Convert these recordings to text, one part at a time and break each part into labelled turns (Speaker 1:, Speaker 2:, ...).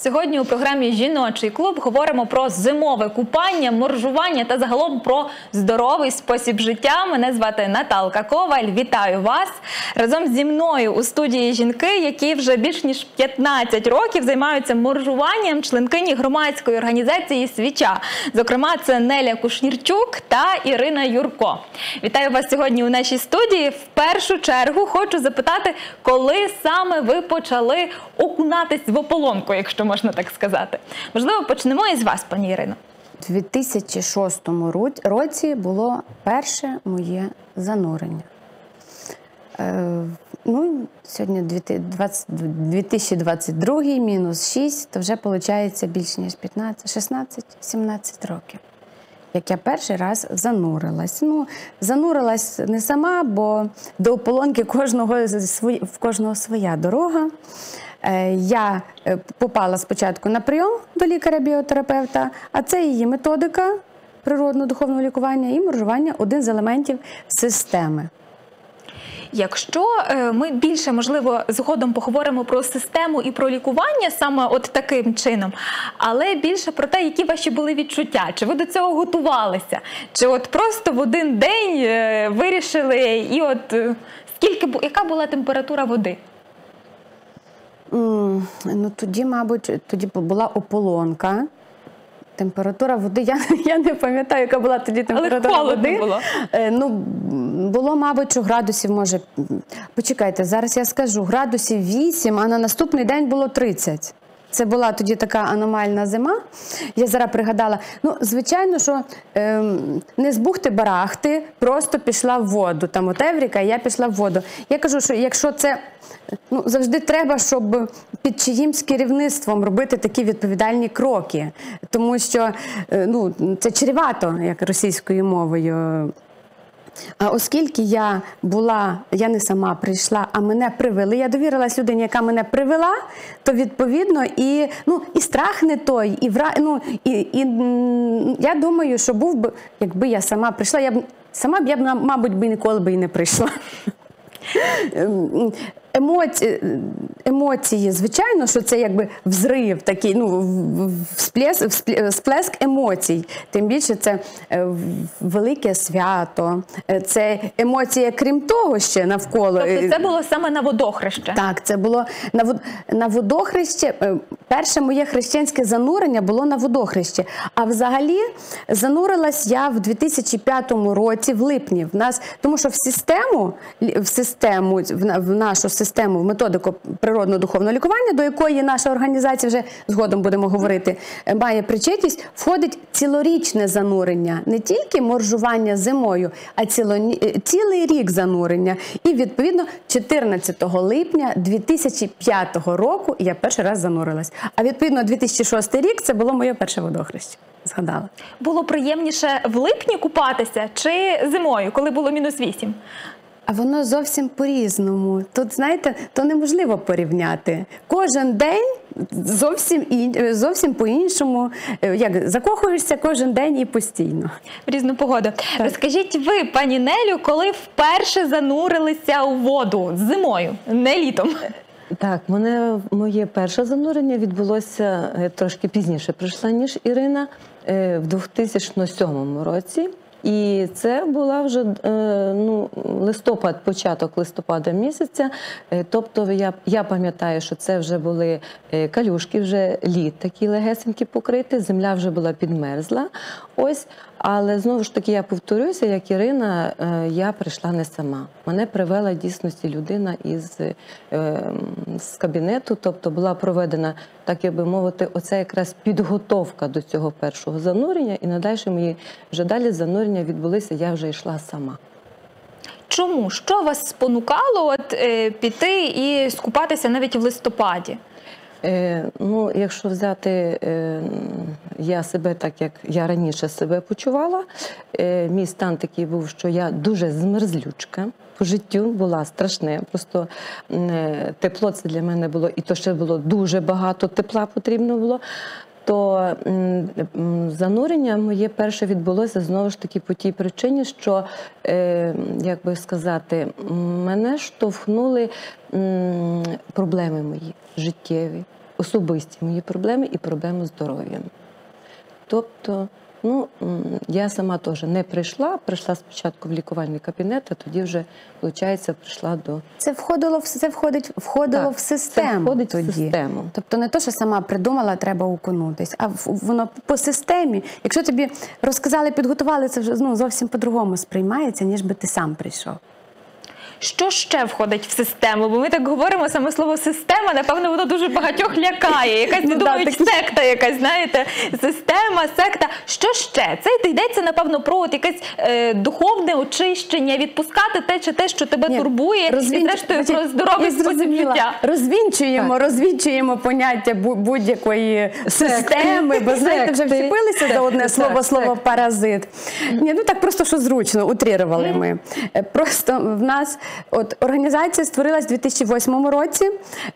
Speaker 1: Сьогодні у програмі «Жіночий клуб» говоримо про зимове купання, моржування та загалом про здоровий спосіб життя. Мене звати Наталка Коваль. Вітаю вас! Разом зі мною у студії жінки, які вже більш ніж 15 років займаються моржуванням, членкині громадської організації «Свіча». Зокрема, це Неля Кушнірчук та Ірина Юрко. Вітаю вас сьогодні у нашій студії. В першу чергу хочу запитати, коли саме ви почали окунатись в ополонку, якщо можна так сказати. Можливо, почнемо із вас, пані Ірино.
Speaker 2: У 2006 році було перше моє занурення. Сьогодні 2022, мінус 6, то вже виходить більше ніж 16-17 років. Як я перший раз занурилась. Занурилась не сама, бо до ополонки в кожного своя дорога. Я попала спочатку на прийом до лікаря-біотерапевта, а це її методика природно-духовного лікування і моржування – один з елементів системи.
Speaker 1: Якщо ми більше, можливо, згодом поговоримо про систему і про лікування саме от таким чином, але більше про те, які ваші були відчуття, чи ви до цього готувалися, чи от просто в один день вирішили, і от яка була температура води?
Speaker 2: Тоді, мабуть, була ополонка. Температура води, я не пам'ятаю, яка була тоді температура води.
Speaker 1: Було.
Speaker 2: Було, мабуть, що градусів, може, почекайте, зараз я скажу, градусів 8, а на наступний день було 30. Це була тоді така аномальна зима. Я зараз пригадала, звичайно, що не з бухти-барахти, просто пішла в воду. Там от Евріка, і я пішла в воду. Я кажу, що якщо це, завжди треба, щоб під чиїмсь керівництвом робити такі відповідальні кроки. Тому що, це чревато, як російською мовою. А оскільки я не сама прийшла, а мене привели, я довірилась людині, яка мене привела, то відповідно і страх не той, я думаю, що був би, якби я сама прийшла, я б, мабуть, ніколи і не прийшла. Емоції, звичайно, що це якби взрив такий, всплеск емоцій. Тим більше це велике свято, це емоції, крім того, ще навколо.
Speaker 1: Тобто це було саме на водохреще?
Speaker 2: Так, це було на водохреще. Перше моє хрещенське занурення було на водохрещі. А взагалі занурилась я в 2005 році, в липні. Тому що в нашу систему, в методику природно-духовного лікування, до якої наша організація, вже згодом будемо говорити, має причетність, входить цілорічне занурення. Не тільки моржування зимою, а цілий рік занурення. І, відповідно, 14 липня 2005 року я перший раз занурилась. А, відповідно, 2006 рік – це було моє перше водохреще. Згадала.
Speaker 1: Було приємніше в липні купатися чи зимою, коли було мінус 8?
Speaker 2: А воно зовсім по-різному. Тут, знаєте, то неможливо порівняти. Кожен день зовсім по-іншому. Закохуєшся кожен день і постійно.
Speaker 1: В різну погоду. Так. Розкажіть ви, пані Нелю, коли вперше занурилися у воду зимою, не літом?
Speaker 3: Так, моє перше занурення відбулося трошки пізніше прийшла, ніж Ірина, в 2007 році. І це була вже листопад, початок листопада місяця. Тобто я пам'ятаю, що це вже були калюшки, вже лід такий легесенький покритий, земля вже була підмерзла. Ось, але знову ж таки я повторюся, як Ірина, я прийшла не сама. Мене привела дійсності людина з кабінету, тобто була проведена, так як би мовити, оце якраз підготовка до цього першого занурення, і надальше мої вже далі занурення відбулися, я вже йшла сама.
Speaker 1: Чому? Що вас спонукало піти і скупатися навіть в листопаді?
Speaker 3: Якщо взяти я себе так, як я раніше себе почувала, мій стан такий був, що я дуже змерзлючка по життю, була страшне. Просто тепло це для мене було, і то ще було дуже багато тепла потрібно було. То занурення моє перше відбулося знову ж таки по тій причині, що, як би сказати, мене штовхнули проблеми мої життєві. особисті мої проблеми і проблеми здоров'я. Тобто, я сама теж не прийшла спочатку в лікувальний кабінет, а тоді вже, виходить, прийшла до...
Speaker 2: Це входило в систему.
Speaker 3: Це входить
Speaker 2: тоді.
Speaker 3: в систему.
Speaker 2: Тобто не то, що сама придумала, треба окунутись, а воно по системі. Якщо тобі розказали, підготували, це вже зовсім по-другому сприймається, ніж би ти сам прийшов.
Speaker 1: Що ще входить в систему? Бо ми так говоримо, саме слово «система», напевно, воно дуже багатьох лякає. Якась, не думають, секта якась, знаєте, система, секта. Що ще? Це йдеться, напевно, про якесь духовне очищення, відпускати те чи те, що тебе турбує, і зрештою про здоровий спосіб життя.
Speaker 2: Розвінчуємо поняття будь-якої системи, бо, знаєте, вже вчепилися за одне слово «паразит». Ні, так просто, що зручно, утрірували ми. Просто в нас організація створилась у 2008 році.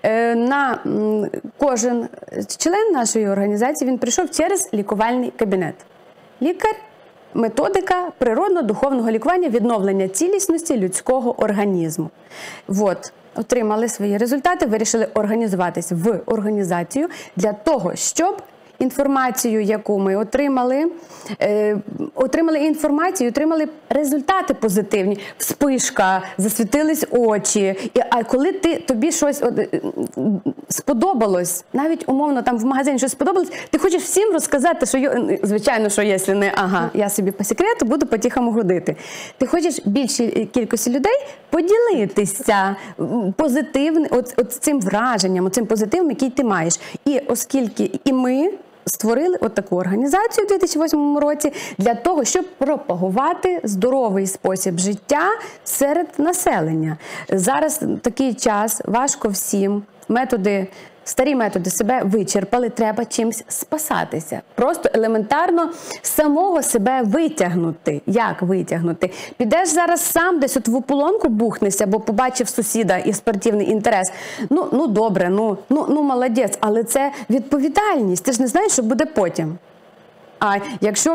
Speaker 2: Кожен член нашої організації, він прийшов через лікувальний кабінет. Лікар, методика природно-духовного лікування, відновлення цілісності людського організму. Отримали свої результати, вирішили організуватись в організацію для того, щоб інформацію, яку ми отримали інформацію, отримали результати позитивні. Вспишка, засвітились очі. А коли тобі щось сподобалось, навіть умовно там в магазині щось сподобалось, ти хочеш всім розказати, що, звичайно, що якщо не, я собі по секрету буду по-тихому ходити. Ти хочеш більшій кількості людей поділитися позитивним, цим враженням, цим позитивом, який ти маєш. І оскільки і ми створили таку організацію у 2008 році для того, щоб пропагувати здоровий спосіб життя серед населення. Зараз такий час, важко всім, старі методи себе вичерпали, треба чимось спасатися. Просто елементарно самого себе витягнути. Як витягнути? Підеш зараз сам десь в ополонку бухнешся, бо побачив сусіда і спортивний інтерес. Добре, молодець, але це відповідальність. Ти ж не знаєш, що буде потім. А якщо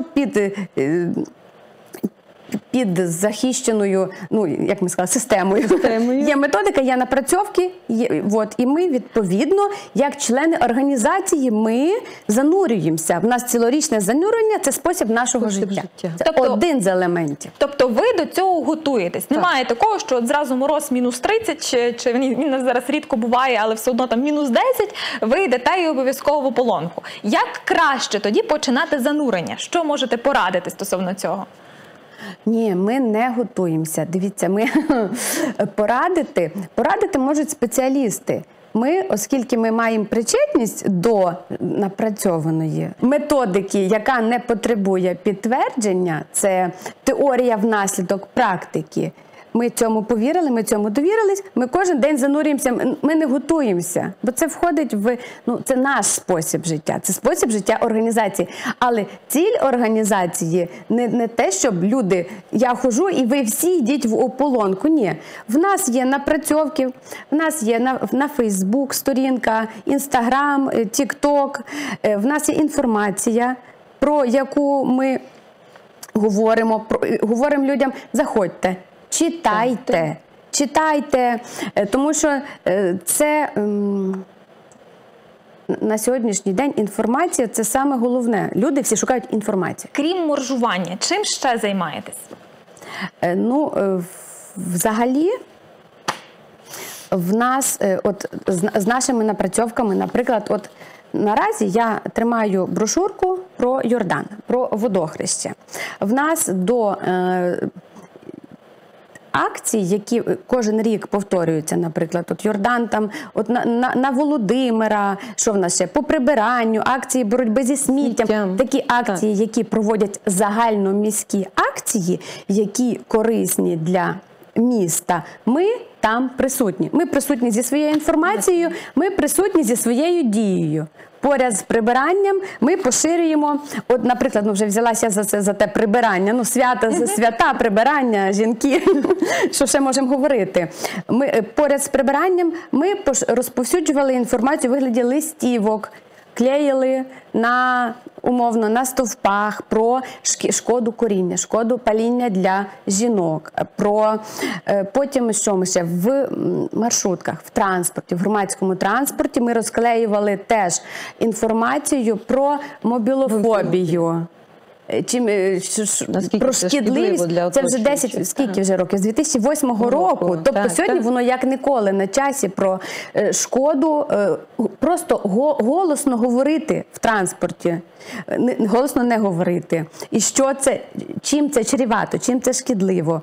Speaker 2: під захищеною, як ми сказали, системою. Є методика, є напрацьовки, і ми, відповідно, як члени організації, ми занурюємося. В нас цілорічне занурення – це спосіб нашого життя. Це один з елементів.
Speaker 1: Тобто ви до цього готуєтесь? Немає такого, що зразу мороз мінус 30, чи він зараз рідко буває, але все одно там мінус 10, ви йдете і обов'язково в ополонку. Як краще тоді починати занурення? Що можете порадити стосовно цього?
Speaker 2: Ні, ми не готуємося. Дивіться, порадити можуть спеціалісти. Оскільки ми маємо причетність до напрацьованої методики, яка не потребує підтвердження, це теорія внаслідок практики. Ми цьому повірили, ми цьому довірились, ми кожен день занурюємося, ми не готуємося, бо це входить це наш спосіб життя, це спосіб життя організації. Але ціль організації не те, щоб люди, я хожу і ви всі йдіть в ополонку, ні. В нас є напрацьовки, в нас є на Facebook сторінка, Instagram, TikTok, в нас є інформація, про яку ми говоримо людям, заходьте. Читайте, тому що це на сьогоднішній день інформація – це саме головне. Люди всі шукають інформацію.
Speaker 1: Крім моржування, чим ще займаєтесь?
Speaker 2: Взагалі, в нас, з нашими напрацьовками, наприклад, наразі я тримаю брошурку про Йордан, про водохреще. В нас до акцій, які кожен рік повторюються, наприклад, Йордан там, на Володимира, що в нас ще, по прибиранню, акції боротьби зі сміттям, такі акції, які проводять загальноміські акції, які корисні для міста, ми там присутні. Ми присутні зі своєю інформацією, ми присутні зі своєю дією. Поряд з прибиранням ми поширюємо, наприклад, вже взялася за те прибирання, свята, прибирання, жінки, що ще можемо говорити. Поряд з прибиранням ми розповсюджували інформацію у вигляді листівок, клеїли умовно на стовпах про шкоду куріння, шкоду паління для жінок, потім що ми ще в маршрутках, в транспорті, в громадському транспорті ми розклеювали теж інформацію про мобілофобію. Про шкідливість, це вже 10, скільки вже років? З 2008 року. Тобто сьогодні воно як ніколи на часі про шкоду, просто голосно говорити в транспорті, голосно не говорити. І що це, чим це чревато, чим це шкідливо.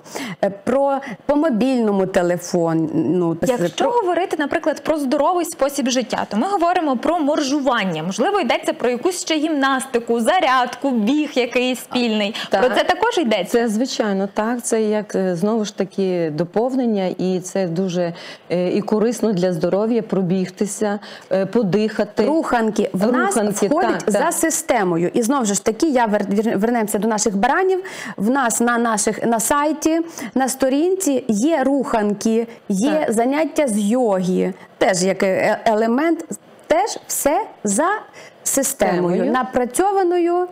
Speaker 2: По мобільному телефону.
Speaker 1: Якщо говорити, наприклад, про здоровий спосіб життя, то ми говоримо про моржування. Можливо, йдеться про якусь ще гімнастику, зарядку, біг якийсь спільний.
Speaker 3: Так.
Speaker 1: Про це також йдеться?
Speaker 3: Це, звичайно, так. Це як, знову ж таки, доповнення, і це дуже і корисно для здоров'я пробігтися, подихати.
Speaker 2: Руханки в нас входять за системою. І знову ж таки, вернемося до наших баранів, в нас на сайті, на сторінці є руханки, є заняття з йоги, теж як елемент, теж все за системою, напрацьованою,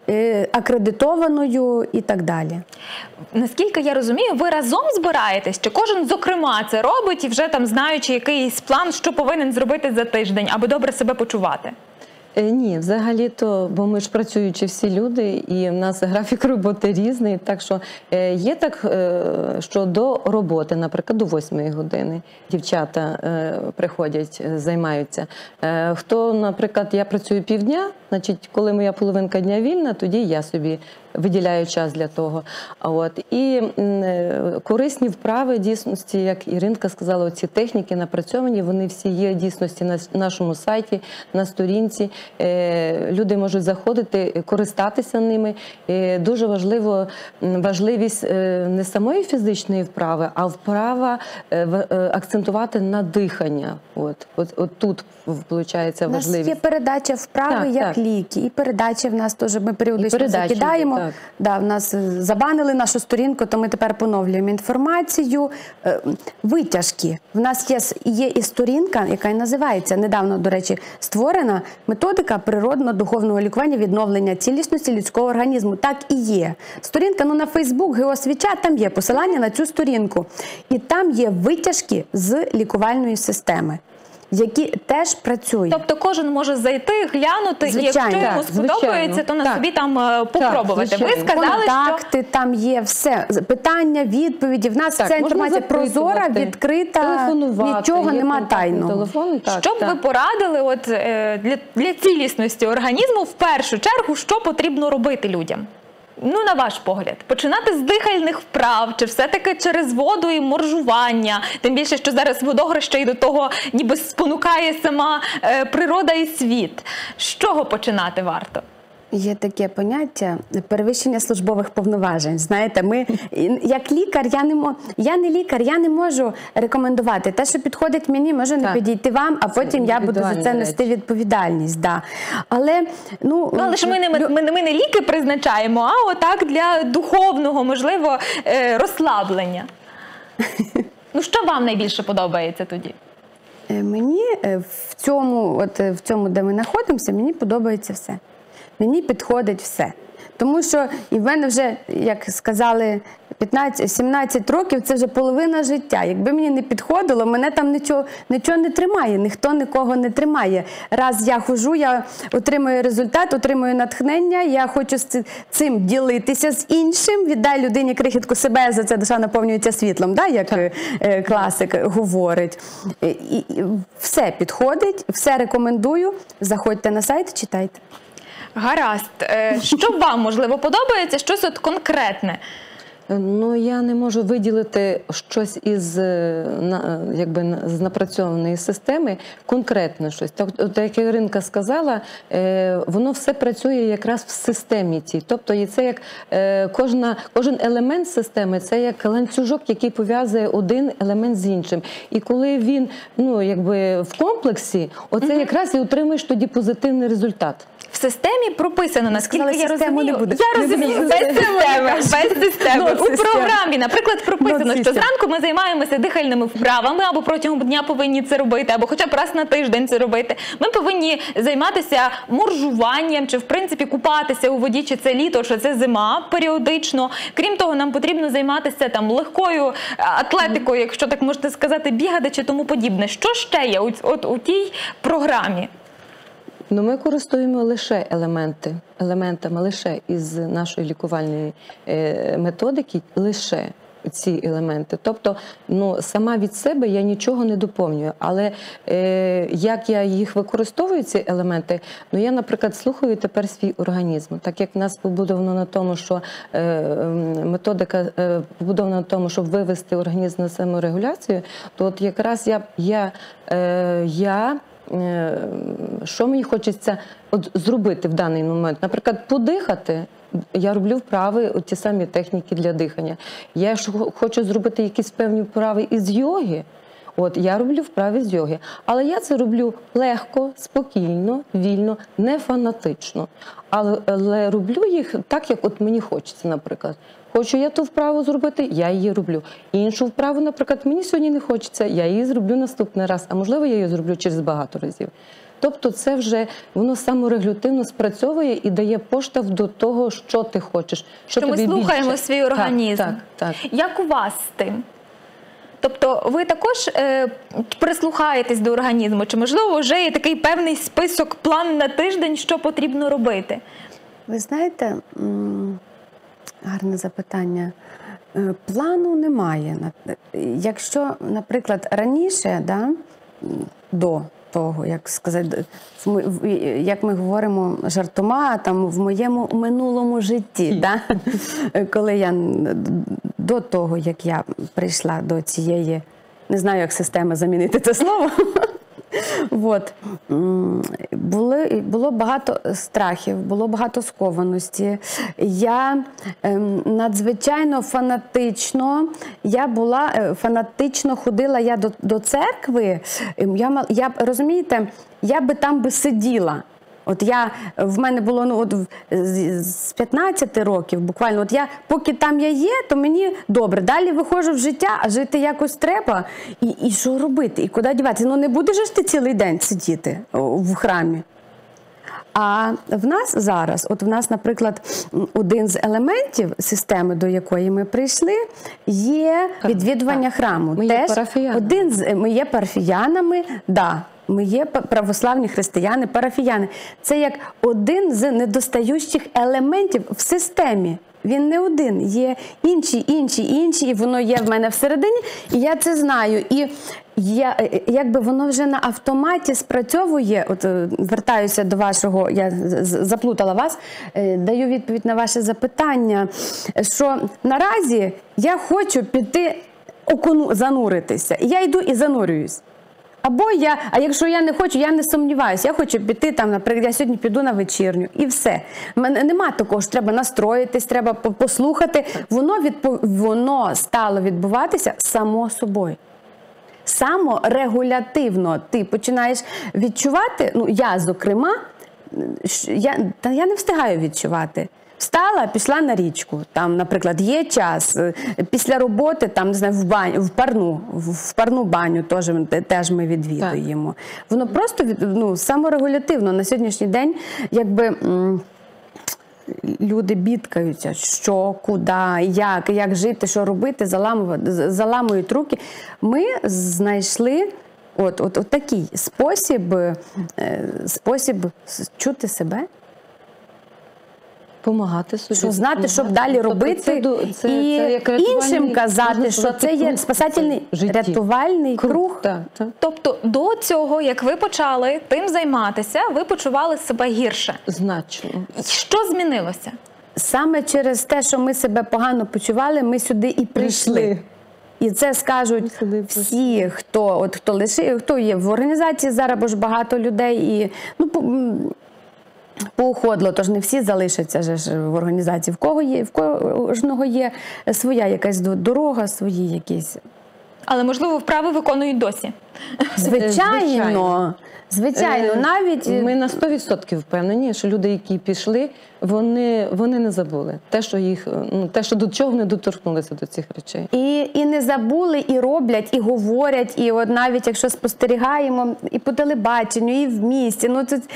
Speaker 2: акредитованою і так далі.
Speaker 1: Наскільки я розумію, ви разом збираєтесь? Чи кожен, зокрема, це робить і вже там знаючи якийсь план, що повинен зробити за тиждень, аби добре себе почувати?
Speaker 3: Ні, взагалі-то, бо ми ж працюючі всі люди, і в нас графік роботи різний, так що є так, що до роботи, наприклад, до 8 години дівчата приходять, займаються. Хто, наприклад, я працюю півдня, значить, коли моя половинка дня вільна, тоді я собі виділяю час для того. І корисні вправи, дійсності, як Іринка сказала, оці техніки напрацьовані, вони всі є дійсності на нашому сайті, на сторінці. Люди можуть заходити, користатися ними. Дуже важливість не самої фізичної вправи, а вправа акцентувати на дихання. От тут, виходить, важливість.
Speaker 2: У нас є передача вправи як ліки, і передача в нас теж, ми періодично закидаємо. В нас забанили нашу сторінку, то ми тепер поновлюємо інформацію. Витяжки. В нас є і сторінка, яка називається, недавно, до речі, створена, методика природно-духовного лікування відновлення цілісності людського організму. Так і є. Сторінка, на Фейсбук, Геосвіча, там є посилання на цю сторінку. І там є витяжки з лікувальної системи, які теж працюють.
Speaker 1: Тобто кожен може зайти, глянути, і якщо йому сподобається, то на собі там попробувати. Ви сказали,
Speaker 2: контакти, там є все. Питання, відповіді. В нас вся інформація прозора, відкрита, нічого нема тайного.
Speaker 1: Що б ви порадили для цілісності організму, в першу чергу, що потрібно робити людям? На ваш погляд, починати з дихальних вправ, чи все-таки через воду і моржування, тим більше, що зараз водограща і до того ніби спонукає сама природа і світ. З чого починати варто?
Speaker 2: Є таке поняття перевищення службових повноважень. Знаєте, як лікар, я не лікар, я не можу рекомендувати. Те, що підходить мені, може не підійти вам, а потім я буду за це нести відповідальність. Але
Speaker 1: ж ми не ліки призначаємо, а отак для духовного, можливо, розслаблення. Що вам найбільше подобається тоді?
Speaker 2: Мені в цьому, де ми знаходимося, мені подобається все. Мені підходить все. Тому що і в мене вже, як сказали, 17 років – це вже половина життя. Якби мені не підходило, мене там нічого не тримає, ніхто нікого не тримає. Раз я ходжу, я отримую результат, отримую натхнення, я хочу цим ділитися з іншим, віддай людині крихітку себе, за це душа наповнюється світлом, як класик говорить. І все підходить, все рекомендую, заходьте на сайт, читайте.
Speaker 1: Гаразд. Що вам, можливо, подобається, щось конкретне?
Speaker 3: Я не можу виділити щось з напрацьованої системи, конкретно щось. Як Іринка сказала, воно все працює якраз в системі цій. Тобто це як кожен елемент системи, це як ланцюжок, який пов'язує один елемент з іншим. І коли він в комплексі, оце якраз і отримуєш тоді позитивний результат.
Speaker 1: В системі прописано, наскільки я розумію.
Speaker 2: Не буде.
Speaker 1: Я розумію, без системи. у програмі, наприклад, прописано, що
Speaker 3: System.
Speaker 1: зранку ми займаємося дихальними вправами, або протягом дня повинні це робити, або хоча б раз на тиждень це робити. Ми повинні займатися моржуванням, чи в принципі купатися у воді, чи це літо, чи це зима періодично. Крім того, нам потрібно займатися там легкою атлетикою, якщо так можете сказати, бігати чи тому подібне. Що ще є у тій програмі?
Speaker 3: Ну, ми користуємо лише елементами лише із нашої лікувальної методики, лише ці елементи. Тобто, ну, сама від себе я нічого не доповнюю. Але як я їх використовую, ці елементи, ну, я, наприклад, слухаю тепер свій організм. Так як в нас побудовано на тому, що методика побудована на тому, щоб вивести організм на саморегуляцію, то от якраз що мені хочеться от зробити в даний момент? Наприклад, подихати. Я роблю вправи, ті самі техніки для дихання. Я хочу зробити якісь певні вправи із йоги. От, я роблю вправи з йоги. Але я це роблю легко, спокійно, вільно, не фанатично. Але роблю їх так, як от мені хочеться, наприклад. Хочу я ту вправу зробити, я її роблю. Іншу вправу, наприклад, мені сьогодні не хочеться, я її зроблю наступний раз. А можливо, я її зроблю через багато разів. Тобто це вже, воно саморегулятивно спрацьовує і дає поштовх до того, що ти хочеш.
Speaker 1: Що ми слухаємо
Speaker 3: більше.
Speaker 1: свій організм.
Speaker 3: Так.
Speaker 1: Як у вас з тим? Тобто ви також прислухаєтесь до організму? Чи, можливо, вже є такий певний список, план на тиждень, що потрібно робити?
Speaker 2: Ви знаєте, гарне запитання. Плану немає. Якщо, наприклад, раніше, до того, як сказати, як ми говоримо жартома, там в моєму минулому житті, коли я до того, як я прийшла до цієї, не знаю, як система замінити це слово, було багато страхів, було багато скованості. Я надзвичайно фанатично ходила до церкви. Розумієте, я би там сиділа. В мене було з 15 років буквально, поки там я є, то мені добре. Далі виходжу в життя, а жити якось треба. І що робити? І куди діватися? Не будеш ж ти цілий день сидіти в храмі. А в нас зараз, наприклад, один з елементів системи, до якої ми прийшли, є відвідування храму.
Speaker 3: Ми є парафіянами.
Speaker 2: Ми є парафіянами, ми є православні християни, парафіяни. Це як один з недостаючих елементів в системі. Він не один, є інші, і воно є в мене всередині, і я це знаю. І якби воно вже на автоматі спрацьовує, вертаюся до вашого, я заплутала вас, даю відповідь на ваше запитання, що наразі я хочу піти зануритися, і я йду і занурююсь. А якщо я не хочу, я не сумніваюся, я хочу піти, наприклад, я сьогодні піду на вечірню, і все. Нема такого, що треба настроїтись, треба послухати. Воно стало відбуватися само собою. Саморегулятивно ти починаєш відчувати, я, зокрема, я не встигаю відчувати. Встала, пішла на річку, наприклад, є час, після роботи, в парну баню теж ми відвідуємо. Воно просто саморегулятивно. На сьогоднішній день, люди бідкаються, що, куди, як жити, що робити, заламують руки. Ми знайшли такий спосіб чути себе.
Speaker 3: Помагати собі.
Speaker 2: Що знати, що далі робити, і іншим казати, що це є спасательний рятувальний круг.
Speaker 1: Тобто до цього, як ви почали тим займатися, ви почували себе гірше?
Speaker 3: Значно.
Speaker 1: Що змінилося?
Speaker 2: Саме через те, що ми себе погано почували, ми сюди і прийшли. І це скажуть всі, хто є в організації зараз, бо ж багато людей, і поуходило, тож не всі залишаться в організації. В кожного є своя якась дорога, свої якісь.
Speaker 1: Але, можливо, вправи виконують досі?
Speaker 2: Звичайно, навіть
Speaker 3: Ми на 100% впевнені, що люди, які пішли, вони не забули те, що до чого вони доторкнулися до цих речей.
Speaker 2: і не забули, і роблять, і говорять, і от навіть якщо спостерігаємо і по телебаченню, і в місті,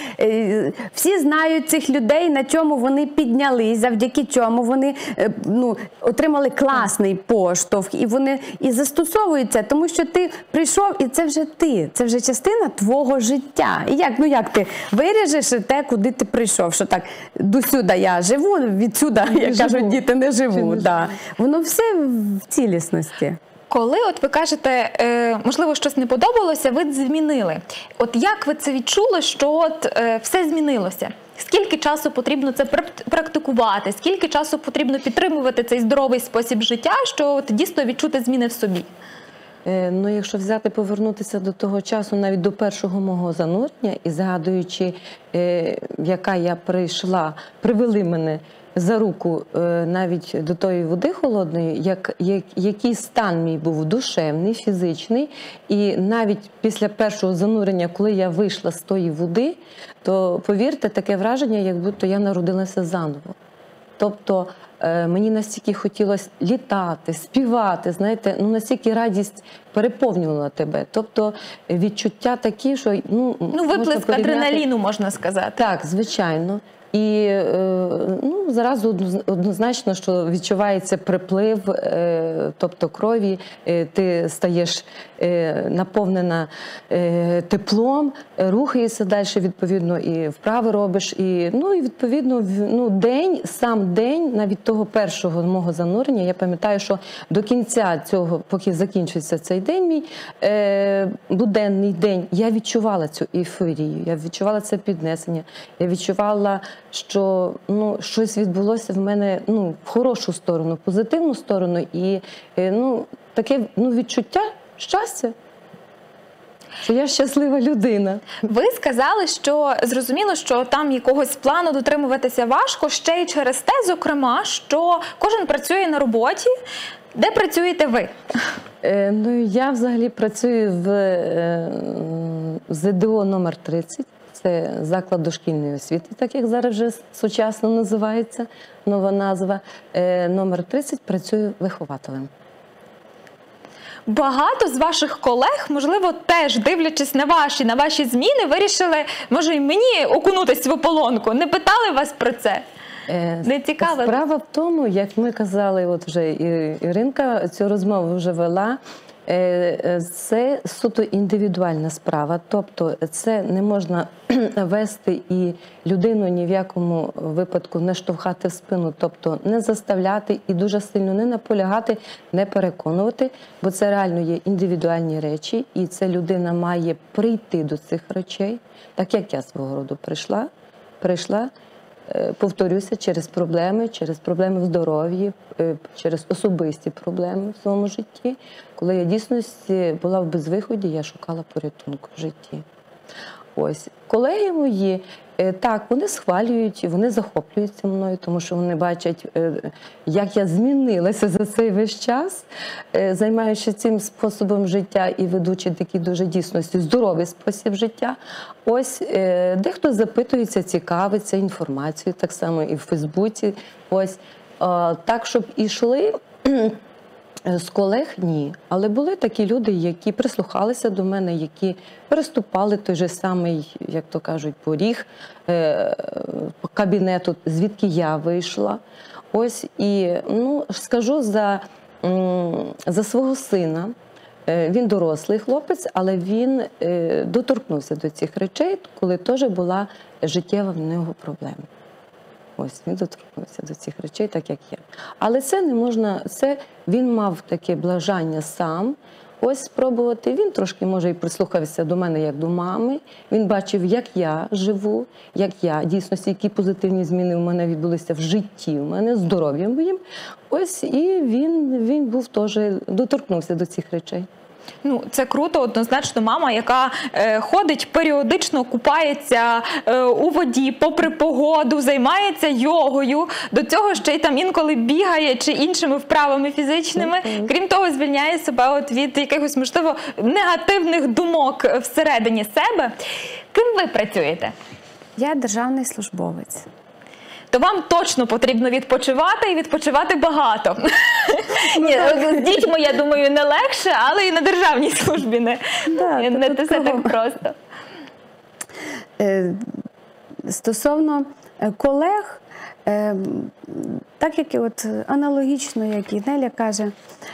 Speaker 2: всі знають цих людей, на чому вони піднялись, завдяки чому вони отримали класний поштовх, і вони і застосовуються, тому що ти прийшов, і це вже ти, це вже частина твого життя. І як ти виріжеш те, куди ти прийшов, що так, досюди я живу, відсюди, як кажуть діти, не живу. Да. Воно все в цілісності.
Speaker 1: Коли от ви кажете, можливо, щось не подобалося, ви змінили. От як ви це відчули, що от все змінилося? Скільки часу потрібно це практикувати? Скільки часу потрібно підтримувати цей здоровий спосіб життя, що от дійсно відчути зміни в собі?
Speaker 3: Якщо повернутися до того часу, навіть до першого мого занурення, і згадуючи, яка я прийшла, привели мене за руку навіть до тої води холодної, який стан мій був душевний, фізичний, і навіть після першого занурення, коли я вийшла з тої води, то, повірте, таке враження, як будто я народилася заново. Тобто мені настільки хотілося літати, співати, знаєте, настільки радість переповнювала тебе. Тобто відчуття такі, що...
Speaker 1: виплеск адреналіну, можна сказати.
Speaker 3: Так, звичайно. І зразу однозначно, що відчувається приплив, тобто крові, ти стаєш наповнена теплом, рухаєшся далі, відповідно, і вправи робиш. І відповідно, сам день, навіть того першого мого занурення, я пам'ятаю, що до кінця цього, поки закінчується цей день мій, буденний день, я відчувала цю ейфорію, я відчувала це піднесення, я відчувала, що щось відбулося в мене в хорошу сторону, в позитивну сторону, і таке відчуття щастя, що я щаслива людина.
Speaker 1: Ви сказали, що зрозуміло, що там якогось плану дотримуватися важко, ще й через те, зокрема, що кожен працює на роботі. Де працюєте ви?
Speaker 3: Я взагалі працюю в ЗДО номер 30. Це заклад дошкільної освіти, так як зараз вже сучасно називається, нова назва. Номер 30, працюю вихователем.
Speaker 1: Багато з ваших колег, можливо, теж дивлячись на ваші зміни, вирішили, може, і мені окунутись в ополонку. Не питали вас про це? Не цікавили?
Speaker 3: Справа в тому, як ми казали, от вже Іринка цю розмову вже вела, це суто індивідуальна справа, тобто це не можна вести і людину ні в якому випадку не штовхати в спину, тобто не заставляти і дуже сильно не наполягати, не переконувати, бо це реально є індивідуальні речі, і ця людина має прийти до цих речей, так як я свого роду прийшла, повторюся, через проблеми в здоров'ї, через особисті проблеми в своєму житті. Коли я дійсно була в безвиході, я шукала порятунку в житті. Ось. Колеги мої, так, вони схвалюють, вони захоплюються мною, тому що вони бачать, як я змінилася за цей весь час, займаючись цим способом життя і ведучи такий дуже дійсності здоровий спосіб життя. Ось, дехто запитується, цікавиться інформацією, так само і в Фейсбуці. Ось, так, щоб ішли... З колег – ні. Але були такі люди, які прислухалися до мене, які переступали той же самий, як то кажуть, поріг кабінету, звідки я вийшла. Ось, і скажу за свого сина. Він дорослий хлопець, але він доторкнувся до цих речей, коли теж була життєва в нього проблема. Ось, він доторкнувся до цих речей, так як я. Але це не можна, він мав таке бажання сам ось спробувати. Він трошки, може, і прислухався до мене, як до мами. Він бачив, як я живу, як я, дійсно, які позитивні зміни в мене відбулися в житті, в мене, здоров'ям моїм. Ось, і він був теж, доторкнувся до цих речей.
Speaker 1: Ну, це круто, однозначно мама, яка ходить періодично, купається у воді, попри погоду, займається йогою, до цього ще й там інколи бігає чи іншими вправами фізичними. Крім того, звільняє себе від якихось, можливо, негативних думок всередині себе. Ким ви працюєте?
Speaker 2: Я державний службовець.
Speaker 1: То вам точно потрібно відпочивати і відпочивати багато. Ні, з дітьми, я думаю, не легше, але і на державній службі не все так просто.
Speaker 2: Стосовно колег, так як от аналогічно, як і Неля каже,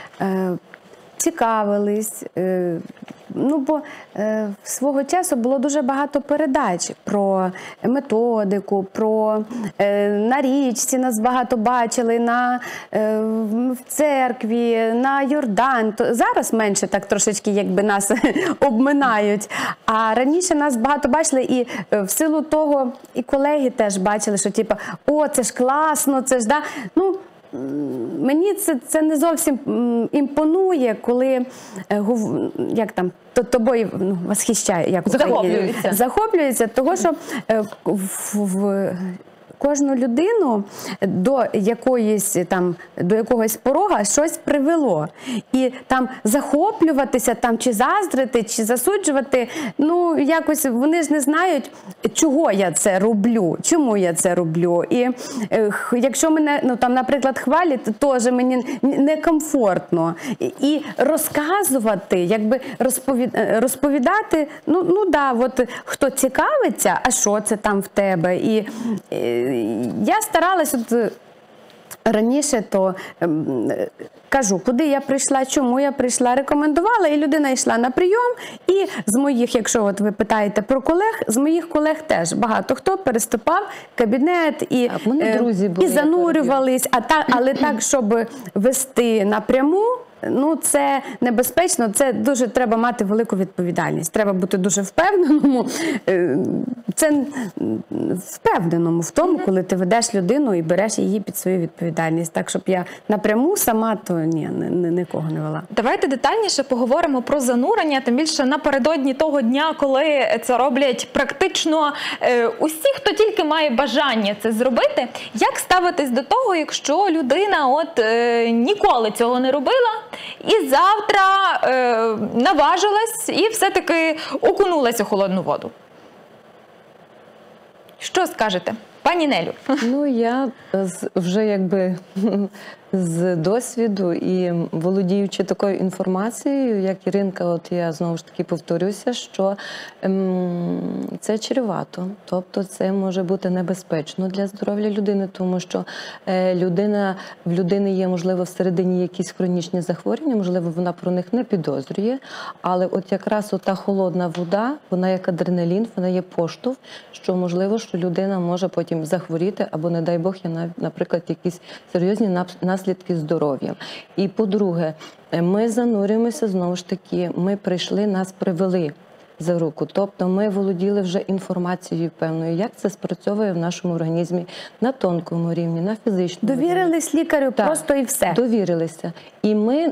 Speaker 2: цікавились, ну, бо свого часу було дуже багато передач про методику, про на річці нас багато бачили, в церкві, на Йордан. Зараз менше так трошечки якби нас обминають. А раніше нас багато бачили, і в силу того і колеги теж бачили, що типу, о, це ж класно, це ж, да. Ну, мені це не зовсім імпонує, коли як там тобою восхищає, як захоплюється, того, що в кожну людину до якогось порога щось привело. І там захоплюватися, там, чи заздрити, чи засуджувати, ну, якось вони ж не знають, чого я це роблю, чому я це роблю. І якщо мене, ну, там, наприклад, хвалять, то теж мені некомфортно. І розказувати, якби розповідати, ну да, от хто цікавиться, а що це там в тебе. І я старалась раніше, то кажу, куди я прийшла, чому я прийшла, рекомендувала, і людина йшла на прийом. І з моїх, якщо от ви питаєте про колег, з моїх колег теж багато хто переступав кабінет і занурювались, але так, щоб вести напряму, ну, це небезпечно, це дуже треба мати велику відповідальність. Треба бути дуже впевненому в тому, коли ти ведеш людину і береш її під свою відповідальність. Так, щоб я напряму сама, то ні, нікого не вела.
Speaker 1: Давайте детальніше поговоримо про занурення, тим більше напередодні того дня, коли це роблять практично усі, хто тільки має бажання це зробити. Як ставитись до того, якщо людина ніколи цього не робила, і завтра наважилась і все-таки окунулась у холодну воду? Що скажете, пані Нелю?
Speaker 3: Ну, я вже якби з досвіду і володіючи такою інформацією, як Іринка, от я знову ж таки повторюся, що це чревато. Тобто це може бути небезпечно для здоров'я людини, тому що в людини є, можливо, всередині якісь хронічні захворювання, можливо, вона про них не підозрює, але от якраз ота холодна вода, вона як адреналін, вона є поштовх, що можливо, що людина може потім захворіти, або, не дай Бог, наприклад, якісь серйозні наслідки здоров'я. І, по-друге, ми занурюємося, знову ж таки, ми прийшли, нас привели за руку. Тобто ми володіли вже інформацією певною, як це спрацьовує в нашому організмі на тонкому рівні, на фізичному рівні.
Speaker 2: Довірились лікарю просто і все.
Speaker 3: Довірилися. І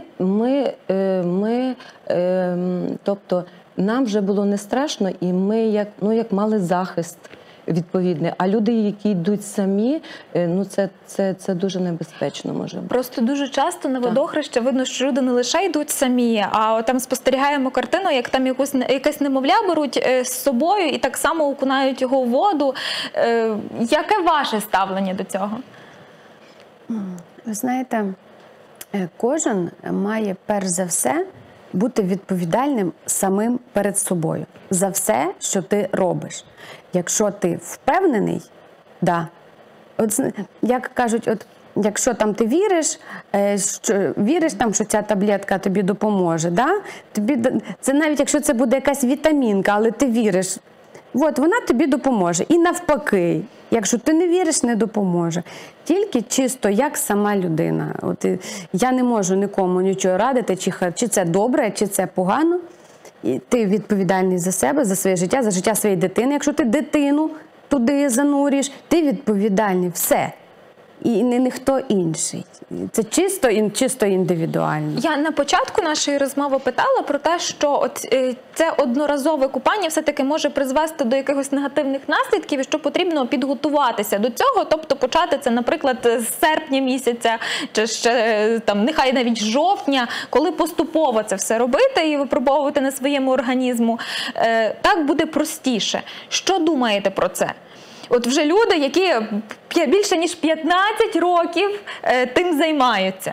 Speaker 3: тобто нам вже було не страшно, і ми як мали захист відповідне. А люди, які йдуть самі, ну це дуже небезпечно може бути.
Speaker 1: Просто дуже часто на водохреще видно, що люди не лише йдуть самі, а там спостерігаємо картину, як там якесь немовля беруть з собою і так само окунають його в воду. Яке ваше ставлення до цього?
Speaker 2: Ви знаєте, кожен має перш за все бути відповідальним самим перед собою за все, що ти робиш. Якщо ти впевнений, да. От, як кажуть, якщо там ти віриш там, що ця таблетка тобі допоможе, да? Це навіть якщо це буде якась вітамінка, але ти віриш, вона тобі допоможе. І навпаки, якщо ти не віриш, не допоможе. Тільки чисто як сама людина. Я не можу нікому нічого радити, чи це добре, чи це погано. І ти відповідальний за себе, за своє життя, за життя своєї дитини. Якщо ти дитину туди занурюєш, ти відповідальний. Все. і не ніхто інший. Це чисто індивідуально.
Speaker 1: Я на початку нашої розмови питала про те, що це одноразове купання все-таки може призвести до якихось негативних наслідків, і що потрібно підготуватися до цього, тобто почати це, наприклад, з серпня місяця, чи ще нехай навіть з жовтня, коли поступово це все робити і випробовувати на своєму організму, так буде простіше. Що думаєте про це? От вже люди, які більше ніж 15 років тим займаються.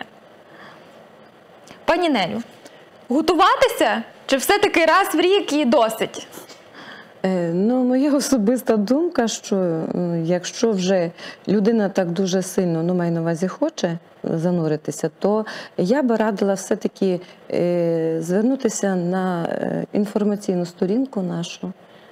Speaker 1: Пані Нелю, готуватися чи все-таки раз в рік і досить?
Speaker 3: Моя особиста думка, що якщо вже людина так дуже сильно, маю на увазі, хоче зануритися, то я би радила все-таки звернутися на інформаційну сторінку нашу,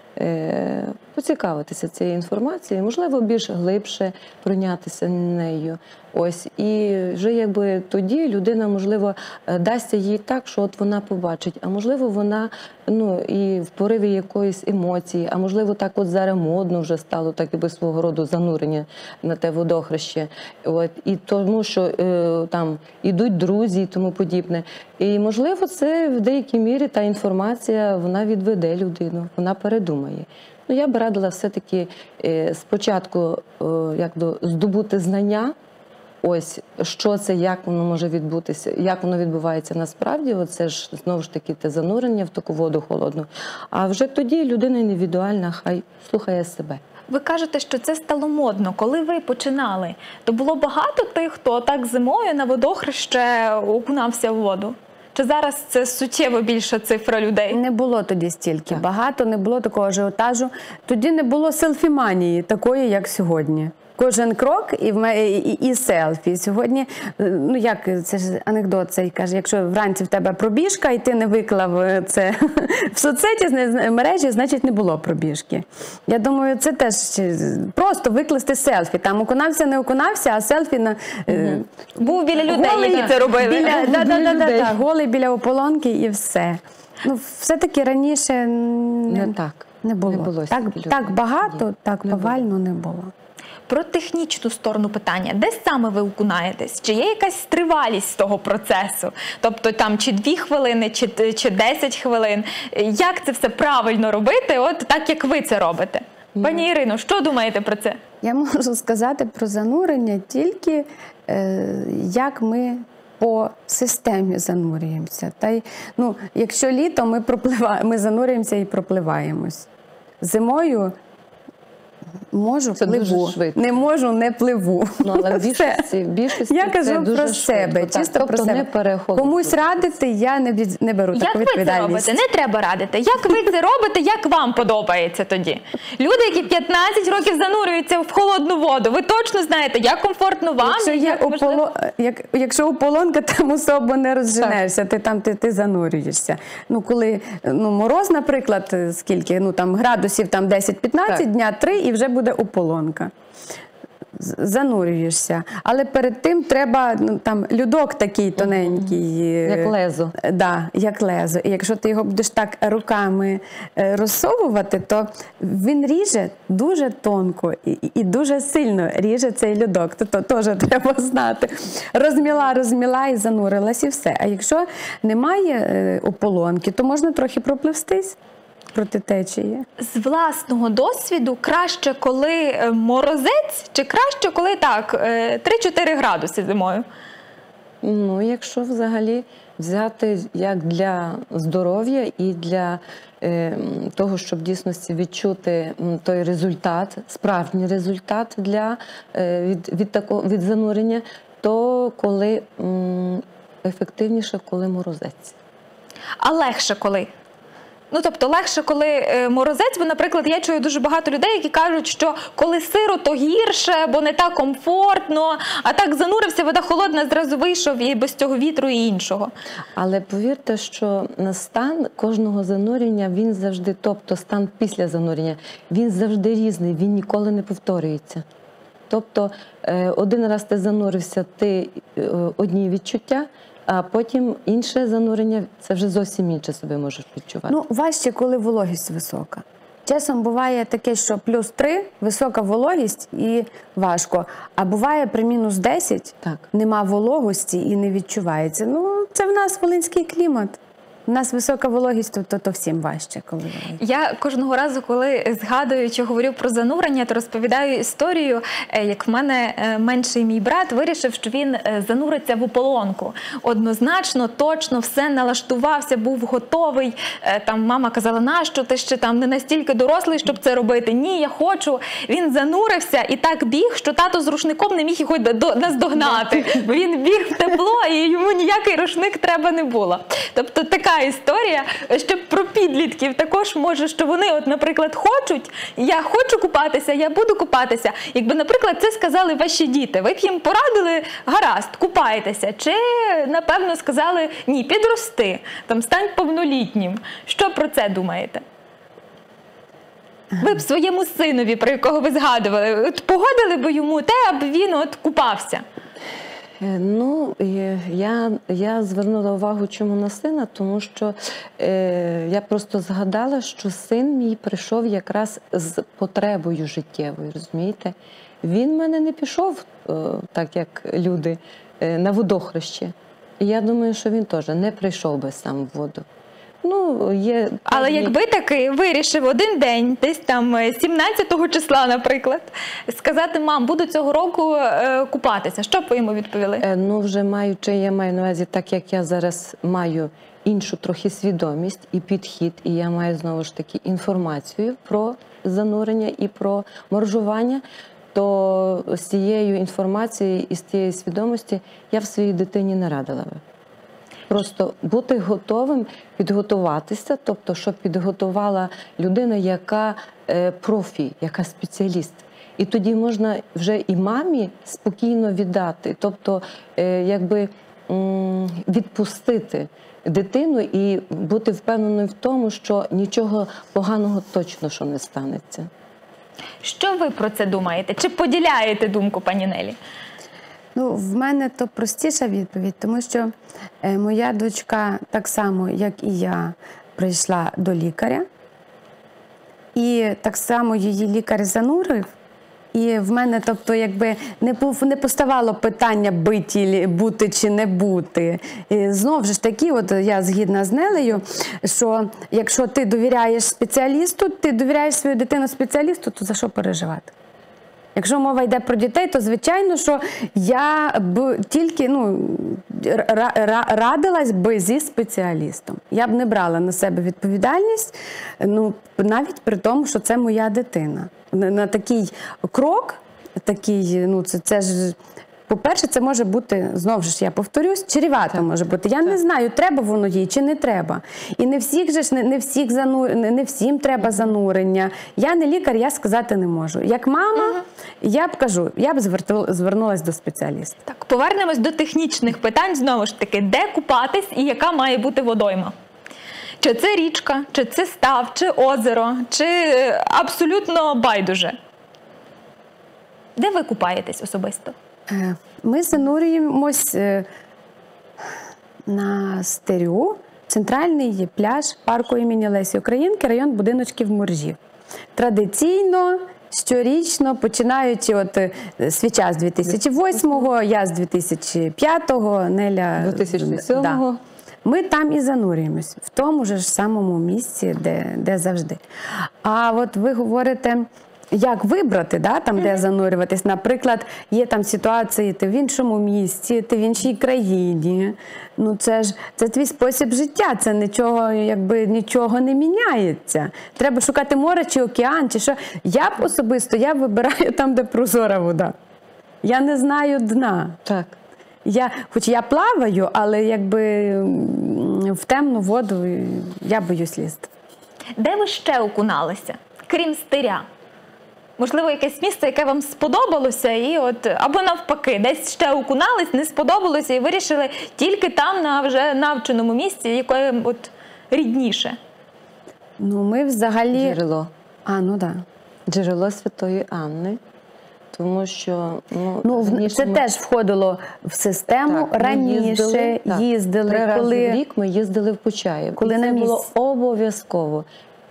Speaker 3: поцікавитися цією інформацією, можливо, більш глибше пройнятися нею. Ось, і вже якби тоді людина, можливо, дасться їй так, що от вона побачить, а можливо, вона і в пориві якоїсь емоції, а можливо, так от зараз модно вже стало, так якби свого роду занурення на те водохреще. От, і тому, що там ідуть друзі і тому подібне. І можливо, це в деякій мірі та інформація, вона відведе людину, вона передумає. Я б радила все-таки спочатку здобути знання, ось, що це, як воно може відбутися, як воно відбувається насправді, оце ж, знову ж таки, те занурення в таку воду холодну. А вже тоді людина індивідуальна, хай слухає себе.
Speaker 1: Ви кажете, що це стало модно. Коли ви починали, то було багато тих, хто так зимою на водохреще окунався в воду? Чи зараз це суттєво більша цифра людей?
Speaker 2: Не було тоді стільки багато, не було такого ажіотажу. Тоді не було селфіманії такої, як сьогодні. Кожен крок і селфі. Сьогодні, це ж анекдот цей, каже, якщо вранці в тебе пробіжка і ти не виклав це в соцсеті, мережі, значить не було пробіжки. Я думаю, це теж просто викласти селфі. Там окунався, не окунався, а селфі на...
Speaker 1: Був біля людей, які це робили.
Speaker 2: Голий біля ополонки і все. Все-таки раніше не було. Так багато, так повально не було.
Speaker 1: Про технічну сторону питання. Де саме ви окунаєтесь? Чи є якась тривалість того процесу? Тобто там чи 2 хвилини, чи 10 хвилин? Як це все правильно робити, от так, як ви це робите? Пані Ірино, що думаєте про це?
Speaker 2: Я можу сказати про занурення тільки, як ми по системі занурюємося. Якщо літо, ми занурюємося і пропливаємось. Зимою можу, пливу. Не можу, не пливу.
Speaker 3: Але в більшості
Speaker 2: я кажу про себе, чисто про себе. Комусь радити я не беру таку відповідальність.
Speaker 1: Як ви це робите? Не треба радити. Як ви це робите, як вам подобається тоді? Люди, які 15 років занурюються в холодну воду, ви точно знаєте, як комфортно вам?
Speaker 2: Якщо ополонка, там особо не розженешся, ти занурюєшся. Коли мороз, наприклад, скільки, градусів 10-15, дня 3 і вже буде ополонка. Занурюєшся. Але перед тим треба, льодок такий тоненький.
Speaker 3: Як лезо.
Speaker 2: Да, як лезо. І якщо ти його будеш так руками розсовувати, то він ріже дуже тонко і дуже сильно ріже цей льодок. То теж треба знати. Розміла і занурилась і все. А якщо немає ополонки, то можна трохи пропливстись проти течії.
Speaker 1: З власного досвіду краще, коли морозець, чи краще, коли 3-4 градуси зимою?
Speaker 3: Якщо взагалі взяти як для здоров'я і для того, щоб дійсності відчути той результат, справжній результат від занурення, то коли ефективніше, коли морозець.
Speaker 1: А легше коли? Тобто легше, коли морозець, бо, наприклад, я чую дуже багато людей, які кажуть, що коли сиро, то гірше, бо не так комфортно, а так занурився, вода холодна, зразу вийшов і без цього вітру і іншого.
Speaker 3: Але повірте, що стан кожного занурення, він завжди, тобто стан після занурення, він завжди різний, він ніколи не повторюється. Тобто один раз ти занурився, ти одні відчуття, а потім інше занурення, це вже зовсім інше себе можеш відчувати.
Speaker 2: Важче, коли вологість висока. Часом буває таке, що +3, висока вологість і важко. А буває при -10,
Speaker 3: Так.
Speaker 2: нема вологості і не відчувається. Ну, це в нас волинський клімат. У нас висока вологість, то всім важче, коли вологість.
Speaker 1: Я кожного разу, коли згадую чи говорю про занурення, то розповідаю історію, як в мене менший мій брат вирішив, що він зануриться в ополонку. Однозначно, точно, все налаштувався, був готовий. Там мама казала, нащо ти ще там не настільки дорослий, щоб це робити? Ні, я хочу. Він занурився і так біг, що тато з рушником не міг його наздогнати. Бо він біг в тепло і йому ніякий рушник треба не було. Тобто така історія, щоб про підлітків також може, що вони, от, наприклад, хочуть, я хочу купатися, я буду купатися. Якби, наприклад, це сказали ваші діти, ви б їм порадили, гаразд, купайтеся, чи, напевно, сказали, ні, підрости, там, стань повнолітнім. Що про це думаєте? Ви б своєму синові, про якого ви згадували, от погодили б йому те, аби він от купався?
Speaker 3: Ну, я звернула увагу чому на сина, тому що я просто згадала, що син мій прийшов якраз з потребою життєвою, розумієте? Він в мене не пішов, так як люди, на водохреще. І я думаю, що він теж не прийшов би сам в воду. Ну, є
Speaker 1: Але
Speaker 3: певні...
Speaker 1: якби таки вирішив один день, десь там 17-го числа, наприклад, сказати, мам, буду цього року купатися, що б ви йому відповіли?
Speaker 3: Ну, вже я маю на увазі, так як я зараз маю іншу трохи свідомість і підхід, і я маю знову ж таки інформацію про занурення і про моржування, то з цією інформацією і з цієї свідомості я в своїй дитині не радила би. Просто бути готовим, підготуватися, тобто, щоб підготувала людина, яка профі, яка спеціаліст. І тоді можна вже і мамі спокійно віддати, тобто, якби відпустити дитину і бути впевненою в тому, що нічого поганого точно що не станеться.
Speaker 1: Що ви про це думаєте? Чи поділяєте думку пані Нелі?
Speaker 2: Ну, в мене то простіша відповідь, тому що моя дочка так само, як і я, прийшла до лікаря. І так само її лікар занурив. І в мене, тобто, якби не поставало питання бути чи не бути. І знову ж таки, от я згідна з Нелею, що якщо ти довіряєш спеціалісту, ти довіряєш свою дитину спеціалісту, то за що переживати? Якщо мова йде про дітей, то звичайно, що я б тільки радилась би зі спеціалістом. Я б не брала на себе відповідальність, навіть при тому, що це моя дитина. На такий крок, це ж, по-перше, це може бути, знову ж я повторюсь, чревато може бути. Я не знаю, треба воно їй чи не треба. І не всім треба занурення. Я не лікар, я сказати не можу. Як мама, я б звернулася до спеціаліста.
Speaker 1: Так, повернемось до технічних питань, знову ж таки, де купатись і яка має бути водойма? Чи це річка, чи це став, чи озеро, чи абсолютно байдуже? Де ви купаєтесь особисто?
Speaker 2: Ми занурюємось на Стерю, центральний пляж парку імені Лесі Українки, район Будиночків Моржів. Традиційно, щорічно, починаючи свій час з 2008-го, я з 2005-го, Неля...
Speaker 3: 2007-го.
Speaker 2: Да. Ми там і занурюємось, в тому ж самому місці, де завжди. А от ви говорите... Як вибрати, де занурюватись? Наприклад, є там ситуації, ти в іншому місці, ти в іншій країні. Ну це твій спосіб життя, це нічого не міняється. Треба шукати море чи океан, чи що. Я вибираю там, де прозора вода. Я не знаю дна.
Speaker 3: Так.
Speaker 2: Хоч я плаваю, але в темну воду я боюсь лізти.
Speaker 1: Де ви ще окуналися, крім Стиря? Можливо, якесь місце, яке вам сподобалося, або навпаки, десь ще окунались, не сподобалося і вирішили тільки там, на вже навченому місці, яке рідніше?
Speaker 2: Ну, ми взагалі...
Speaker 3: Джерело.
Speaker 2: Да.
Speaker 3: Джерело Святої Анни. Тому що...
Speaker 2: це теж входило в систему. Так, раніше їздили.
Speaker 3: 3 рази в рік ми їздили в Почаїв.
Speaker 2: Коли
Speaker 3: це було обов'язково.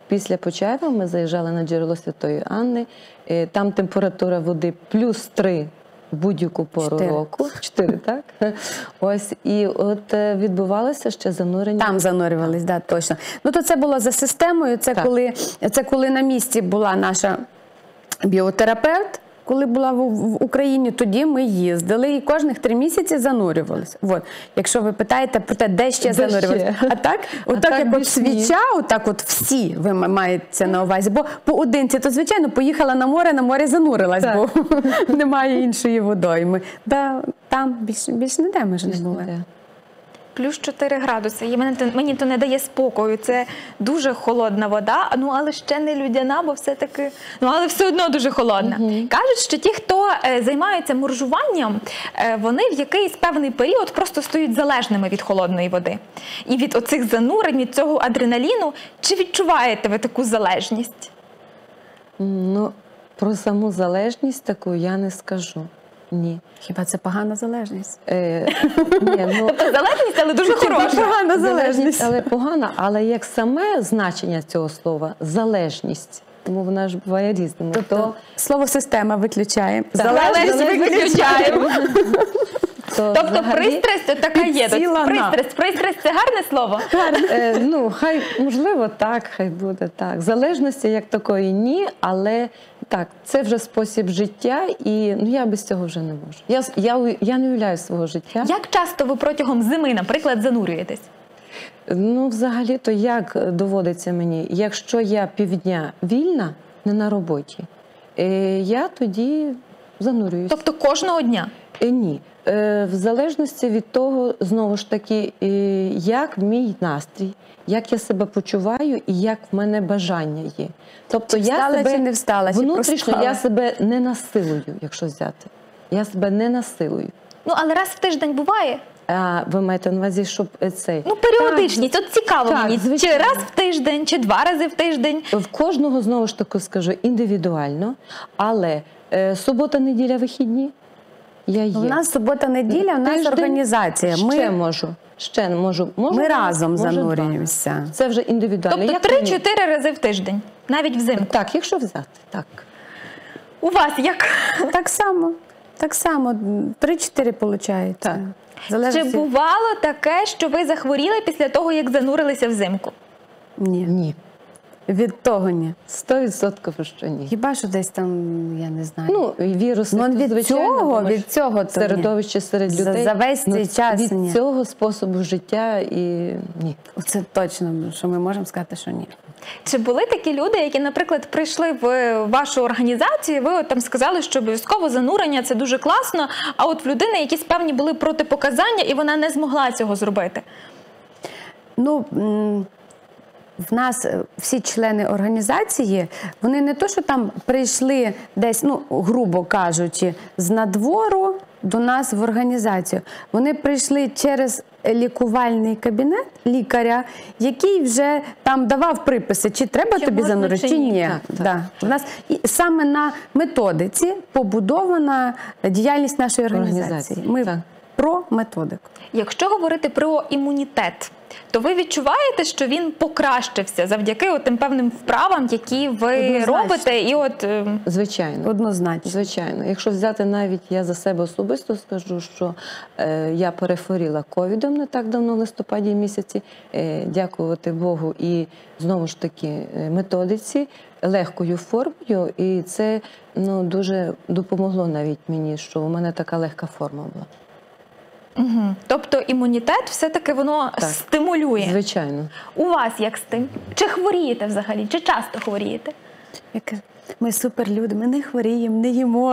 Speaker 3: після Почаєва ми заїжджали на джерело Святої Анни. Там температура води +3 в будь-яку пору
Speaker 2: 4.
Speaker 3: року. 4, так? Ось, і от відбувалося ще занурення.
Speaker 2: Там занурювались, да, точно. Ну, то це було за системою, це коли на місці була наша біотерапевт, коли була в Україні, тоді ми їздили і кожних 3 місяці занурювалися. От. Якщо ви питаєте про те, де ще занурювалися. А так, отак як от свіча, отак от всі ви маєте на увазі. Бо поодинці, то звичайно, поїхала на море занурилась, бо немає іншої водойми. Да, там більше ніде ми ж не були.
Speaker 1: Плюс 4 градуси. І мені то не дає спокою. Це дуже холодна вода, ну але ще не людяна, бо все-таки, ну але все одно дуже холодна. Кажуть, що ті, хто займаються моржуванням, вони в якийсь певний період просто стають залежними від холодної води. І від оцих занурень, від цього адреналіну. Чи відчуваєте ви таку залежність?
Speaker 3: Ну, про саму залежність таку я не скажу. Ні.
Speaker 2: Хіба це погана залежність?
Speaker 1: Тобто залежність, але дуже хороша.
Speaker 2: Погана залежність.
Speaker 3: Але погана, але як саме значення цього слова – залежність. Тому вона ж буває різними.
Speaker 2: Тобто слово «система» виключаємо.
Speaker 1: Залежність виключаємо. Тобто пристрасть така є. Пристрасть – це гарне слово?
Speaker 3: Ну, хай, можливо, так, хай буде так. Залежності як такої ні, але так, це вже спосіб життя, і ну, я без цього вже не можу. Я не уявляю свого життя.
Speaker 1: Як часто ви протягом зими, наприклад, занурюєтесь?
Speaker 3: Ну, взагалі-то як доводиться мені? Якщо я півдня вільна, не на роботі, я тоді занурююсь.
Speaker 1: Тобто кожного дня?
Speaker 3: Ні. В залежності від того, знову ж таки, як мій настрій, як я себе почуваю і як в мене бажання є. Тобто
Speaker 2: встала чи не встала, чи
Speaker 3: внутрішньо
Speaker 2: проспала?
Speaker 3: я себе не насилую, якщо взяти. Я себе не насилую.
Speaker 1: Ну, але раз в тиждень буває?
Speaker 3: А ви маєте на увазі, щоб цей...
Speaker 1: Ну, періодичність. От цікаво мені, чи раз в тиждень, чи 2 рази в тиждень?
Speaker 3: В кожного, знову ж таки скажу, індивідуально, але субота-неділя, вихідні я є.
Speaker 2: У нас субота-неділя, у нас організація.
Speaker 3: Ще можу.
Speaker 2: Ми разом занурюємося.
Speaker 3: Це вже індивідуально.
Speaker 1: Тобто 3-4 рази в тиждень, навіть взимку?
Speaker 3: Так, якщо взяти, так.
Speaker 1: У вас як?
Speaker 2: Так само. 3-4 виходить.
Speaker 3: Так.
Speaker 1: Чи бувало таке, що ви захворіли після того, як занурилися взимку?
Speaker 3: Ні.
Speaker 2: Від того ні.
Speaker 3: 100% що ні.
Speaker 2: Хіба що десь там, я не знаю.
Speaker 3: Ну, вірус,
Speaker 2: від цього то
Speaker 3: середовище серед людей.
Speaker 2: За весь цей час
Speaker 3: від
Speaker 2: ні.
Speaker 3: цього способу життя і ні.
Speaker 2: Це точно, що ми можемо сказати, що ні.
Speaker 1: Чи були такі люди, які, наприклад, прийшли в вашу організацію, ви от там сказали, що обов'язково занурення – це дуже класно, а от в людини якісь певні були протипоказання, і вона не змогла цього зробити?
Speaker 2: Ну, в нас всі члени організації, вони не то, що там прийшли десь, ну, грубо кажучи, з надвору до нас в організацію. Вони прийшли через лікувальний кабінет лікаря, який вже там давав приписи, чи треба тобі занурити, чи ні.
Speaker 3: Так.
Speaker 2: У нас саме на методиці побудована діяльність нашої організації. Ми про методику.
Speaker 1: Якщо говорити про імунітет, то ви відчуваєте, що він покращився завдяки тим певним вправам, які ви робите? І
Speaker 3: Звичайно.
Speaker 2: Однозначно.
Speaker 3: Звичайно. Якщо взяти навіть, я за себе особисто скажу, що я перехворіла ковідом не так давно, в листопаді місяці, дякувати Богу і знову ж таки методиці, легкою формою, і це дуже допомогло навіть мені, що у мене така легка форма була.
Speaker 1: Угу. Тобто імунітет все-таки воно стимулює?
Speaker 3: Звичайно.
Speaker 1: У вас як з тим? Чи хворієте взагалі? Чи часто хворієте?
Speaker 2: Ми суперлюди, ми не хворіємо, не їмо,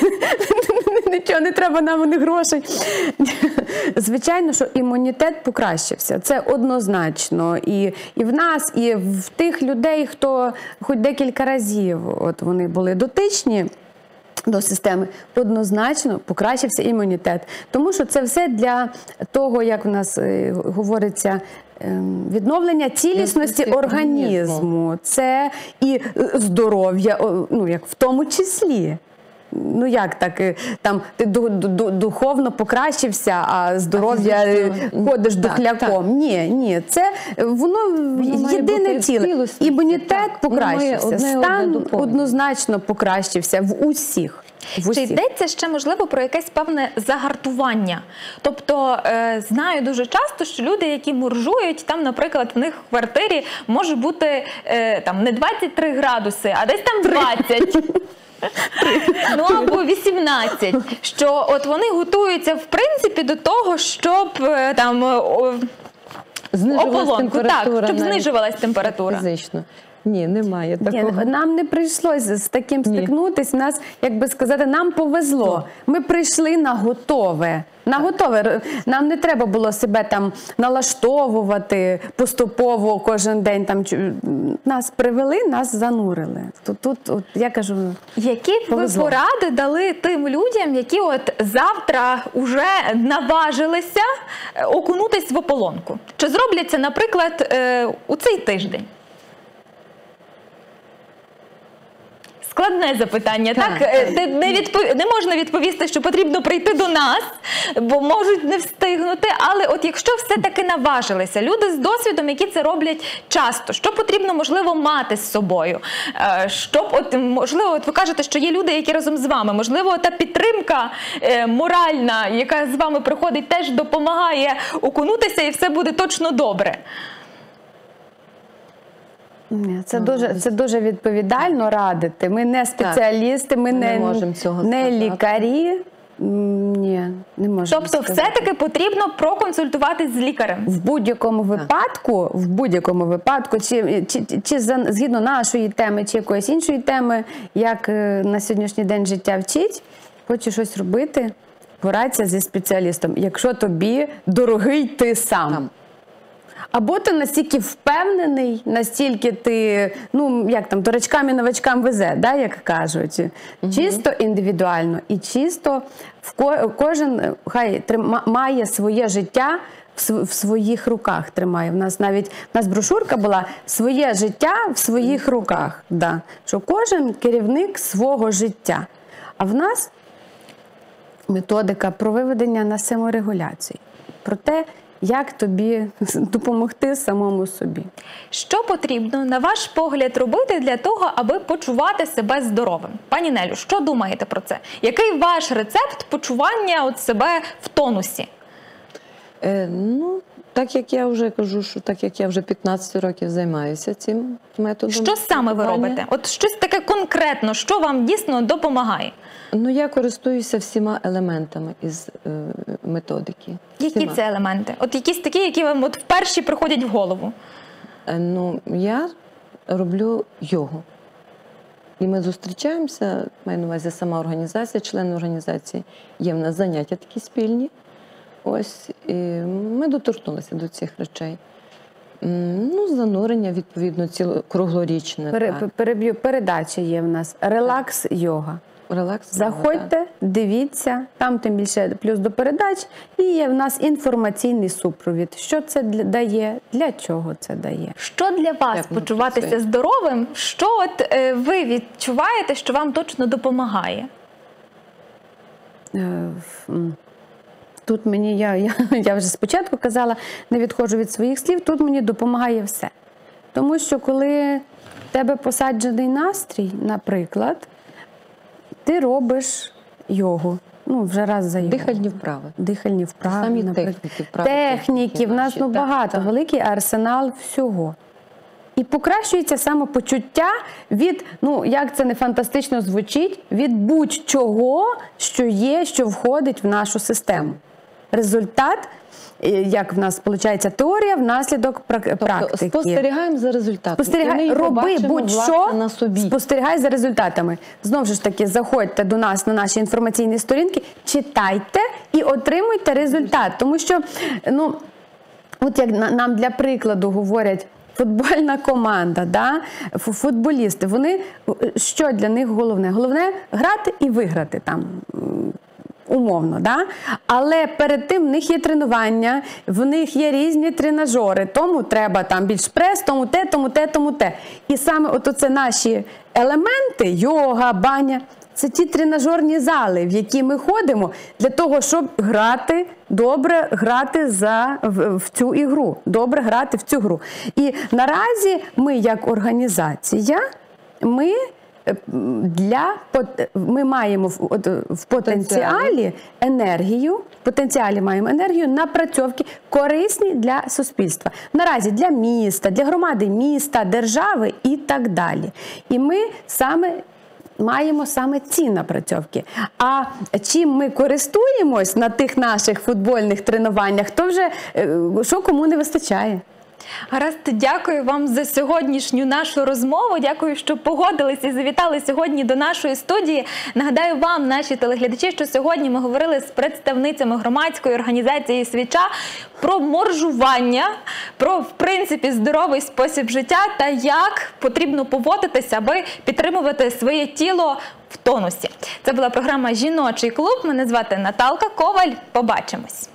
Speaker 2: нічого не треба нам, ні грошей. Звичайно, що імунітет покращився, це однозначно. І в нас, і в тих людей, хто хоч декілька разів вони були дотичні до системи, однозначно покращився імунітет. Тому що це все для того, як в нас говориться, відновлення цілісності організму. Це і здоров'я, як в тому числі. ну як так, там ти духовно покращився, а здоров'я ходиш духляком. Ні, це воно єдине ціле. Імунітет покращився, стан однозначно покращився в усіх.
Speaker 1: Чи йдеться ще, можливо, про якесь певне загартування? Тобто, знаю дуже часто, що люди, які моржують, там, наприклад, в них в квартирі може бути там не 23 градуси, а десь там 20. Ну, або 18. Що от вони готуються, в принципі, до того, щоб там ополонку, так, щоб знижувалась температура.
Speaker 3: Фізично. Ні, немає такого.
Speaker 2: Нам не прийшлося з таким стикнутися. Нас, як би сказати, нам повезло. Ми прийшли на готове. Нам не треба було себе там налаштовувати поступово кожен день. Там нас привели, нас занурили. Тут я кажу,
Speaker 1: які б ви поради дали тим людям, які от завтра вже наважилися окунутись в ополонку? Чи зроблять це, наприклад, у цей тиждень? Складне запитання, так? Не можна відповісти, що потрібно прийти до нас, бо можуть не встигнути, але от якщо все-таки наважилися, люди з досвідом, які це роблять часто, що потрібно, можливо, мати з собою? Щоб, от, можливо, от ви кажете, що є люди, які разом з вами, можливо, та підтримка моральна, яка з вами приходить, теж допомагає окунутися і все буде точно добре.
Speaker 2: Це дуже відповідально радити. Ми не спеціалісти, ми не лікарі. Ні, не можемо.
Speaker 1: Тобто все-таки потрібно проконсультуватись з лікарем?
Speaker 2: В будь-якому випадку, чи згідно нашої теми, чи якоїсь іншої теми, як на сьогоднішній день життя вчить, хочеш щось робити, порадься зі спеціалістом, якщо тобі дорогий ти сам. Або ти настільки впевнений, настільки ти, ну, як там, дурачкам і новачкам везе, да, як кажуть. Чисто індивідуально і чисто кожен хай має своє життя в своїх руках тримає. У нас брошурка була «Своє життя в своїх руках». Да. Що кожен керівник свого життя. А в нас методика про виведення на саморегуляцію. Про те, як тобі допомогти самому собі.
Speaker 1: Що потрібно, на ваш погляд, робити для того, аби почувати себе здоровим? Пані Нелю, що думаєте про це? Який ваш рецепт почування от себе в тонусі?
Speaker 3: Ну, так як я вже кажу, що так як я вже 15 років займаюся цим методом.
Speaker 1: Що саме ви робите? От щось таке конкретно, що вам дійсно допомагає?
Speaker 3: Ну, я користуюся всіма елементами із методики.
Speaker 1: Які це елементи? От якісь такі, які вам от вперше приходять в голову?
Speaker 3: Ну, я роблю йогу. І ми зустрічаємося, маю на увазі сама організація, члени організації. Є в нас заняття такі спільні. Ось, і ми доторкнулися до цих речей. Ну, занурення, відповідно, круглорічне.
Speaker 2: Переб'ю, передача є в нас «Релакс-йога». Заходьте, дивіться, там тим більше плюс до передач, і є в нас інформаційний супровід. Що це дає, для чого це дає.
Speaker 1: Що для вас почуватися здоровим? Що от ви відчуваєте, що вам точно допомагає?
Speaker 2: Тут мені, я вже спочатку казала, не відходжу від своїх слів, тут мені допомагає все. Тому що коли в тебе посаджений настрій, наприклад, ти робиш йогу, ну, вже раз за йогу.
Speaker 3: Дихальні вправи.
Speaker 2: Самі техніки, в нас багато, великий арсенал всього. І покращується самопочуття від, ну, як це не фантастично звучить, від будь-чого, що є, що входить в нашу систему. Результат, як в нас виходить теорія, внаслідок практики.
Speaker 3: Спостерігаємо за результатами.
Speaker 2: Роби будь-що, спостерігай за результатами. Знову ж таки, заходьте до нас на наші інформаційні сторінки, читайте і отримуйте результат. Тому що, ну, от як нам для прикладу говорять, футбольна команда, да? Футболісти, вони, що для них головне? Головне грати і виграти там. Умовно, да? Але перед тим в них є тренування, в них є різні тренажери, тому треба там більш прес, тому те, тому те, тому те. І саме от оце наші елементи, йога, баня, Це ті тренажерні зали, в які ми ходимо для того, щоб грати, добре грати в цю ігру, добре грати в цю гру. І наразі ми, як організація, ми маємо в потенціалі енергію, маємо енергію напрацьовки корисні для суспільства. Наразі для міста, для громади міста, держави і так далі. І ми маємо саме ці напрацьовки. А чим ми користуємось на тих наших футбольних тренуваннях, то вже що кому не вистачає.
Speaker 1: Гаразд, дякую вам за сьогоднішню нашу розмову. Дякую, що погодились і завітали сьогодні до нашої студії. Нагадаю вам, наші телеглядачі, що сьогодні ми говорили з представницями громадської організації «Свіча» про моржування, про, в принципі, здоровий спосіб життя та як потрібно поводитися, аби підтримувати своє тіло в тонусі. Це була програма «Жіночий клуб». Мене звати Наталка Коваль. Побачимось.